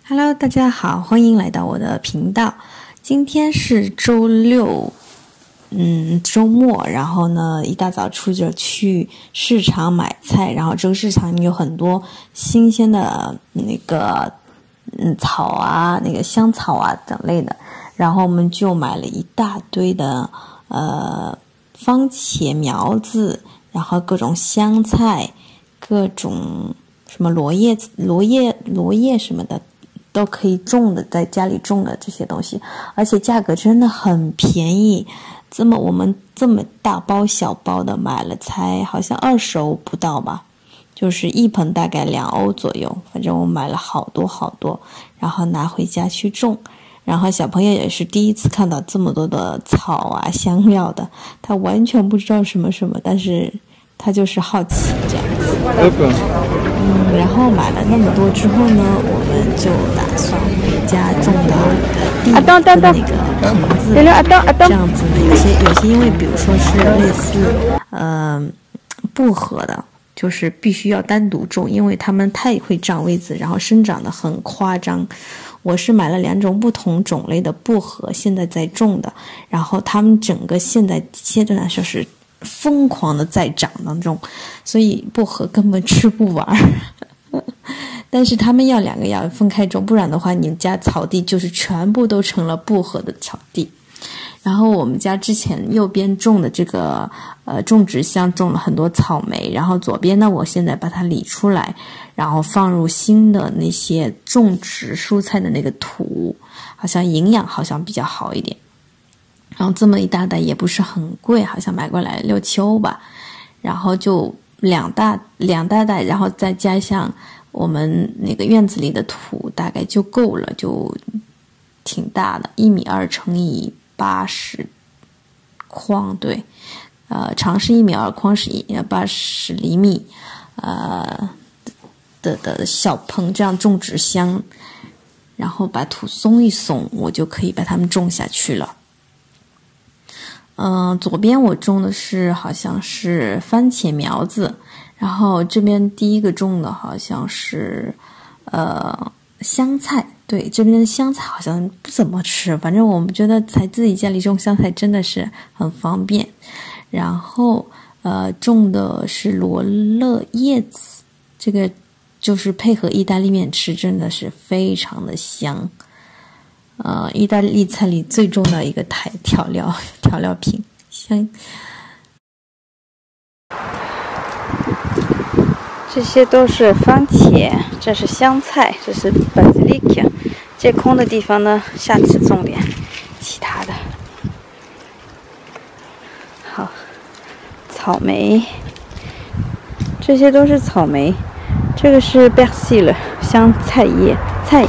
Hello， 大家好，欢迎来到我的频道。今天是周六，周末，然后呢，一大早出着去市场买菜，然后这个市场里面有很多新鲜的那个草啊，那个香草啊等类的，然后我们就买了一大堆的番茄苗子，然后各种香菜，各种什么罗叶什么的。都可以种的，在家里种的这些东西，而且价格真的很便宜。我们这么大包小包的买了，才好像20欧不到吧，就是一盆大概2欧左右。反正我买了好多，然后拿回家去种。然后小朋友也是第一次看到这么多的草啊香料的，他完全不知道什么，但是他就是好奇这样子。然后买了那么多之后呢，我们就打算回家种到地跟那个棚子，这样子呢，有些因为比如说是类似薄荷的，就是必须要单独种，因为它们太会长位子，然后生长得很夸张。我是买了2种不同种类的薄荷，现在在种的，然后它们整个现在阶段来说是疯狂的在长当中，所以薄荷根本吃不完。但是他们2个要分开种，不然的话你家草地就是全部都成了薄荷的草地。然后我们家之前右边种的这个种植箱种了很多草莓，然后左边呢我现在把它理出来，然后放入新的那些种植蔬菜的那个土，好像营养好像比较好一点。然后这么一大袋也不是很贵，好像买过来6、7欧吧，然后就两大袋，然后再加上我们那个院子里的土大概就够了，就挺大的，1.2米乘以80筐，对，长是1.2米，宽是80厘米，的小棚，这样种植箱，然后把土松一松，我就可以把它们种下去了。左边我种的是好像是番茄苗子，然后这边第一个种的好像是香菜，对，这边的香菜好像不怎么吃，反正我们觉得在自己家里种香菜真的是很方便。然后种的是罗勒叶子，这个就是配合意大利面吃，真的是非常的香。意大利菜里最重要的一个调料品，香。这些都是番茄，这是香菜，这是巴西利克。这空的地方呢，下次种点其他的。好，草莓，这些都是草莓。这个是 persil 香菜叶菜。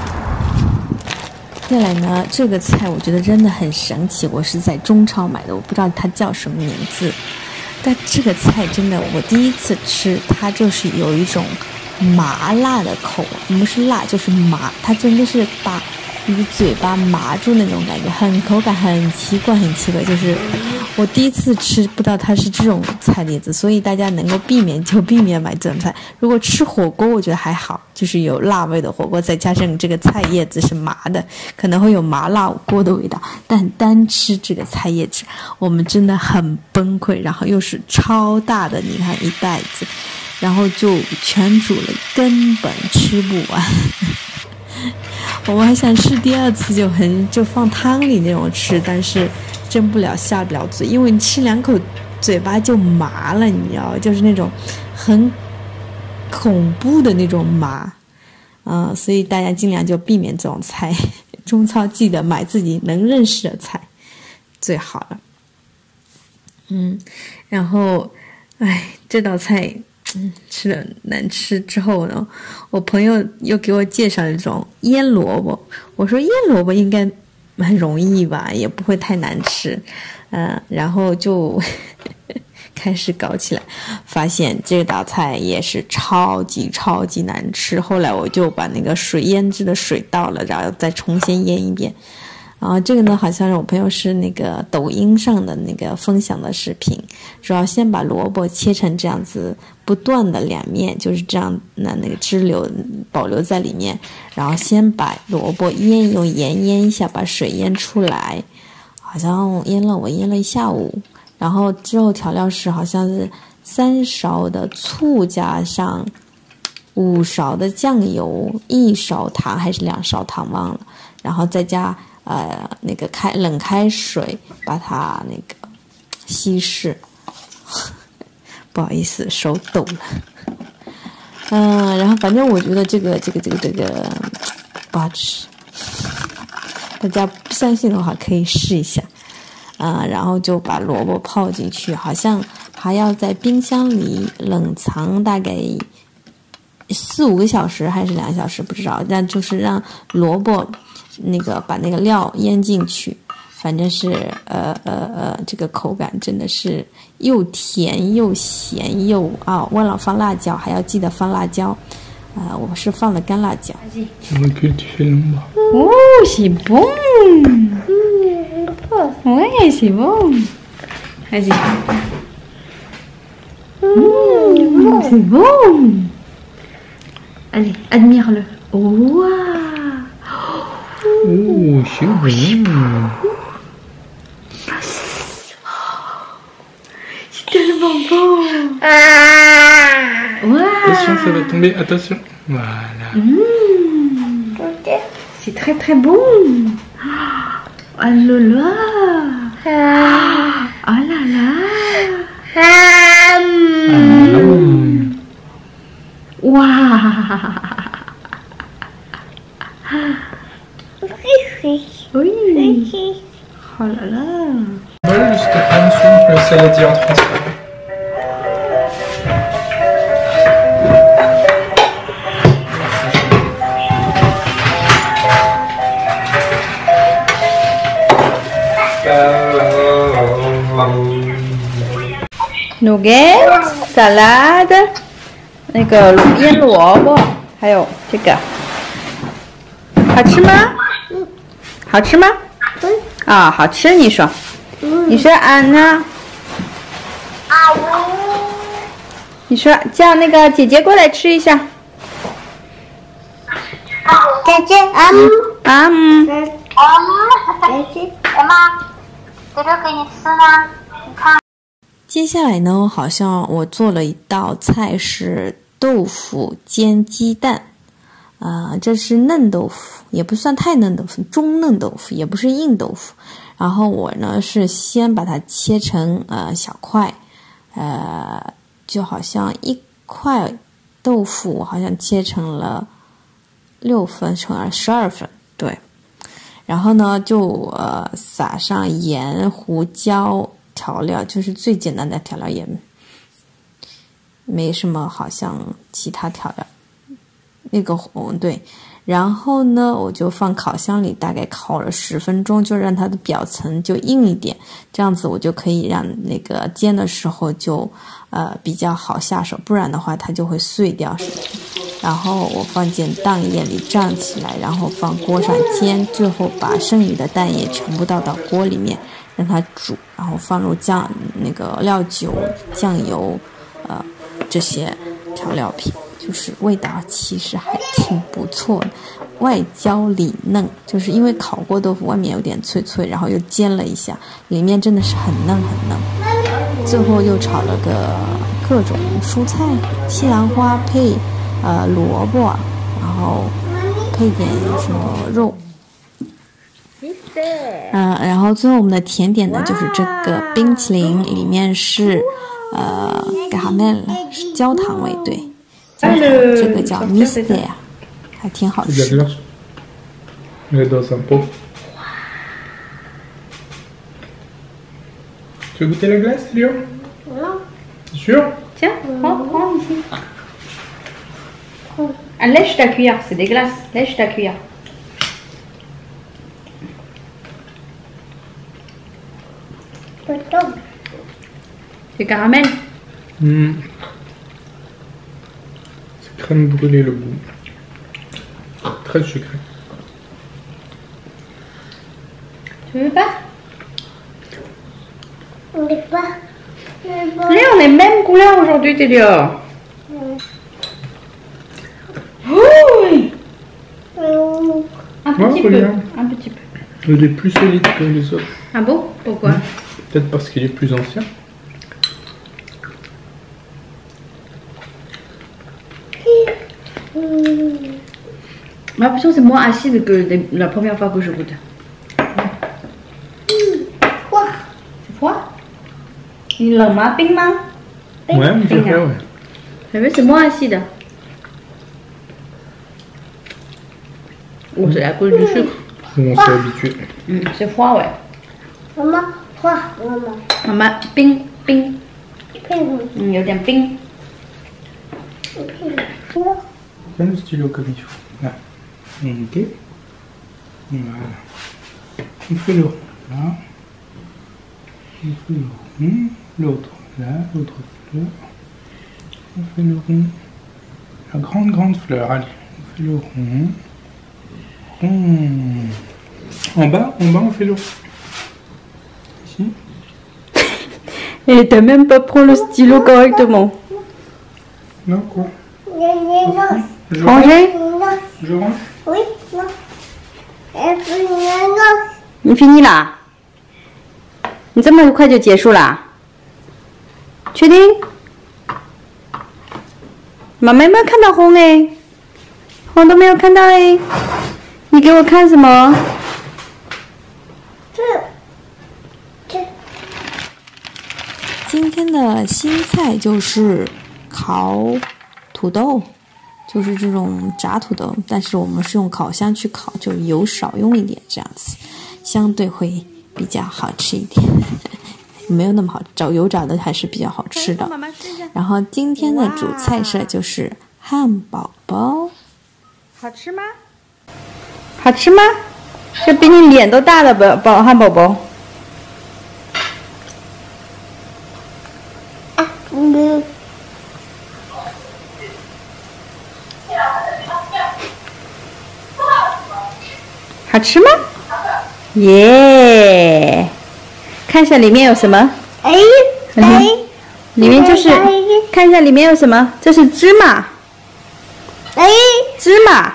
接下来呢，这个菜我觉得真的很神奇，我是在中超买的，我不知道它叫什么名字，但这个菜真的我第一次吃，它就是有一种麻辣的口味，不是辣就是麻，它真的是把你的嘴巴麻住那种感觉，口感很奇怪，就是我第一次吃，不知道它是这种菜叶子，所以大家能够避免就避免买这种菜。如果吃火锅我觉得还好，就是有辣味的火锅，再加上这个菜叶子是麻的，可能会有麻辣锅的味道，但单吃这个菜叶子我们真的很崩溃，然后又是超大的，你看一袋子，然后就全煮了，根本吃不完。我们还想吃第2次，就放汤里那种吃，但是蒸不了下不了嘴，因为你吃2口嘴巴就麻了，你知道，就是那种很恐怖的那种麻，所以大家尽量就避免这种菜。中超记得买自己能认识的菜最好了。然后这道菜吃了难吃之后呢，我朋友又给我介绍了一种腌萝卜，我说腌萝卜应该很容易吧，也不会太难吃，然后就开始搞起来，发现这道菜也是超级难吃。后来我就把那个腌制的水倒了，然后再重新腌一遍， 然后这个呢，好像是我朋友是那个抖音上的那个分享的视频，主要先把萝卜切成这样子不断的两面，就是这样那个汁流保留在里面，然后先把萝卜用盐腌一下，把水腌出来，好像我腌了一下午，然后之后调料是好像是3勺的醋加上5勺的酱油，1勺糖还是2勺糖忘了，然后再加那个冷开水把它那个稀释。不好意思，手抖了。然后反正我觉得这个不好吃，大家不相信的话可以试一下。然后就把萝卜泡进去，好像还要在冰箱里冷藏大概4-5个小时还是2小时不知道，但就是让萝卜把那个料腌进去，反正是这个口感真的是又甜又咸又忘了放辣椒，还要记得放辣椒。我是放了干辣椒。 Oh, c'est bon. Ouais, c'est bon. Vas-y. C'est bon. Allez, admire-le. Wow. Oh, c'est bon. C'est tellement bon. Wow. Attention, ça va tomber. Attention. Voilà. C'est très très bon. Oh là là. Oh là là. Waouh. Oui. Oh là là. Voilà, juste en dessous, le saladier en transparent. Nuggets, salade, 那个腌萝卜，还有这个，好吃吗？好吃吗？好吃。你说，你说呢？你说叫那个姐姐过来吃一下。 姐姐，姐姐，妈，这个给你吃呢，你看。 接下来呢，好像我做了一道菜是豆腐煎鸡蛋，这是嫩豆腐，也不算太嫩豆腐，中嫩豆腐，也不是硬豆腐。然后我呢是先把它切成小块，就好像一块豆腐我好像切成了6份乘12份，对。然后呢就撒上盐、胡椒。调料就是最简单的调料，也没什么好像其他调料。对，然后呢我就放烤箱里大概烤了10分钟，就让它的表层就硬一点，这样子我就可以让那个煎的时候就比较好下手，不然的话它就会碎掉。然后我放进蛋液里胀起来，然后放锅上煎，最后把剩余的蛋液全部倒到锅里面让它煮，然后放入那个料酒、酱油，这些调料品，就是味道其实还挺不错的，外焦里嫩，就是因为烤过豆腐外面有点脆脆，然后又煎了一下，里面真的是很嫩很嫩。最后又炒了个各种蔬菜，西兰花配萝卜，然后配点什么肉。然后最后我们的甜点呢，就是这个冰淇淋，里面是caramel 是焦糖味，对，这个叫 mystère， 还挺好吃的。 Tu veux goûter la glace, Léo? C'est sûr? Tiens, prends ici. Lèche ta cuillère, c'est des glaces. Lèche ta cuillère. C'est caramel. C'est crème brûlée le goût. Très sucré. Tu veux pas? On n'est pas. Allez, on est même couleur aujourd'hui, Télio. Oui. Un petit peu. Un petit peu. Il est plus solide que les autres. Ah bon? Pourquoi? Peut-être parce qu'il est plus ancien. J'ai l'impression que c'est moins acide que la première fois que je goûte. Quoi? C'est froid? Il l'a ma ping mang. Ouais, mais c'est vrai, ouais. Vous savez, c'est moins acide. Oh, c'est à cause du sucre. On s'est habitué. C'est froid, ouais. Maman, quoi? Maman. Maman, ping, ping. Ping. Il y a un ping. Tiens le stylo comme il faut. Là. Ok. Voilà. On fait le rond. Là. On fait le rond. L'autre. Là. L'autre fleur. On fait le rond. La grande fleur. Allez. On fait le rond. Rond. En bas, on fait le rond. Ici. Et t'as même pas pris le stylo correctement. Non, quoi? Je Ranger? Je range. Oui, non. Et puis, non. 你 fini 啦？你这么快就结束啦？确定？妈妈有没有看到红诶？红都没有看到诶。你给我看什么？ 这。 今天的新菜就是烤土豆，就是这种炸土豆，但是我们是用烤箱去烤，就油少用一点，这样子相对会比较好吃一点。没有那么好找油炸的还是比较好吃的。然后今天的主菜色就是汉堡包。 好吃吗？好吃吗？这比你脸都大的汉堡包。好吃吗？耶！看一下里面有什么？ 哎， 里面就是看一下里面有什么？这是芝麻。 哎， 芝麻。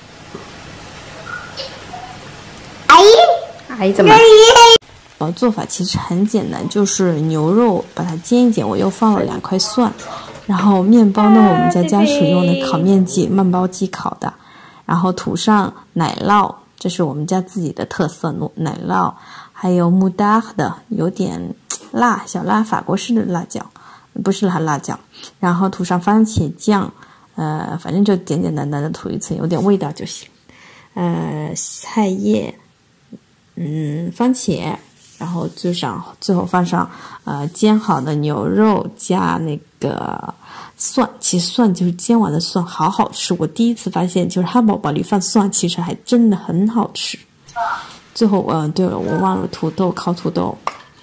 阿姨怎么？ 做法其实很简单，就是牛肉把它煎一煎，我又放了2块蒜，然后面包呢我们在家使用的烤面机面包机烤的，然后涂上奶酪，这是我们家自己的特色奶酪，还有木达的有点辣小辣法国式的辣椒，不是辣椒，然后涂上番茄酱，反正就简简单单的涂一层，有点味道就行。菜叶，番茄。然后最后放上煎好的牛肉加那个蒜，其实蒜就是煎完的蒜，好好吃。我第一次发现，就是汉堡包里放蒜，其实还真的很好吃。最后对了，我忘了土豆，烤土豆。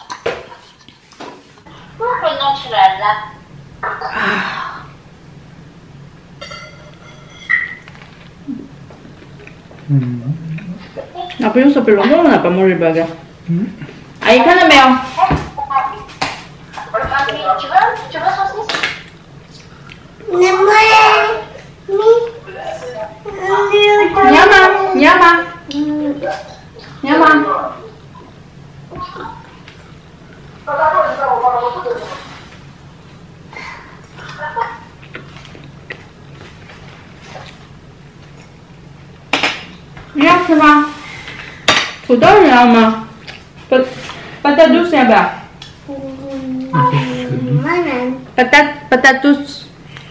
那不用说被弄了，把莫瑞巴个。阿姨看到没有？你要吗？你要吗？你要吗？你要吃吗？土豆你要吗？patat douce要不要？patat douce。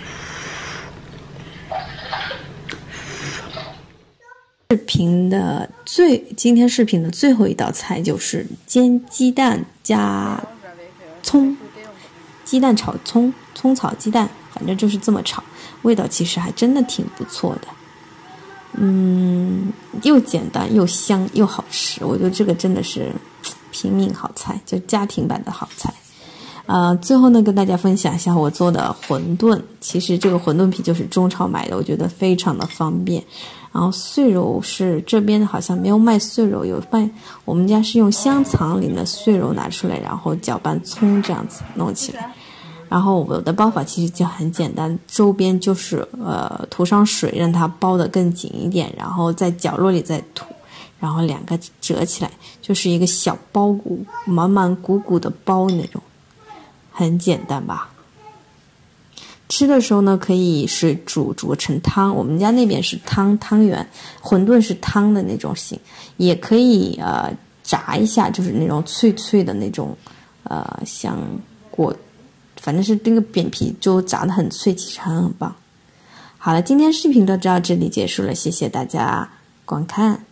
今天视频的最后一道菜就是煎鸡蛋加葱，鸡蛋炒葱，葱炒鸡蛋，反正就是这么炒，味道其实还真的挺不错的。又简单又香又好吃，我觉得这个真的是平民好菜，就家庭版的好菜。 最后呢，跟大家分享一下我做的馄饨。其实这个馄饨皮就是中超买的，我觉得非常的方便。然后碎肉是这边好像没有卖碎肉，有卖。我们家是用香肠里的碎肉拿出来，然后搅拌葱这样子弄起来。然后我的包法其实就很简单，周边就是涂上水，让它包得更紧一点，然后在角落里再涂，然后两个折起来，就是一个小包谷，满满鼓鼓的包那种，很简单吧？吃的时候呢，可以水煮成汤，我们家那边是汤圆，馄饨是汤的那种型，也可以炸一下，就是那种脆脆的那种像反正是这个扁皮就炸得很脆，其实很棒。好了，今天视频就到这里结束了，谢谢大家观看。